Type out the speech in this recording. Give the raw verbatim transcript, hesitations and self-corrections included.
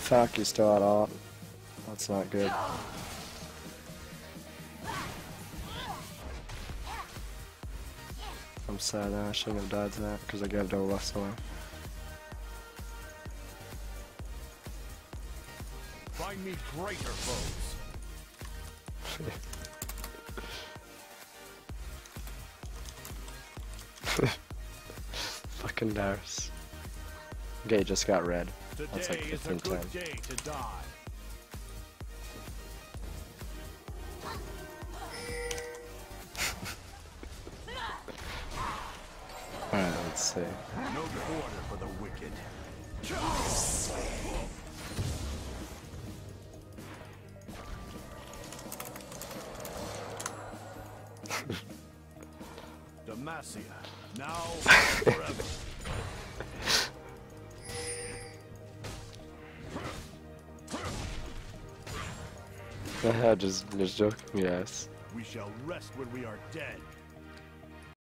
Fuck, you still at all. That's not good. I'm sad now, I shouldn't have died to that because I gave no less away. Find me greater foes. Fucking Darius. Okay, just got red. That's like Today is a fifteen ten. good day to die. Alright, let's see. No quarter for the wicked. Demacia, now and forever. Haha, just, just joking, yes. We shall rest when we are dead.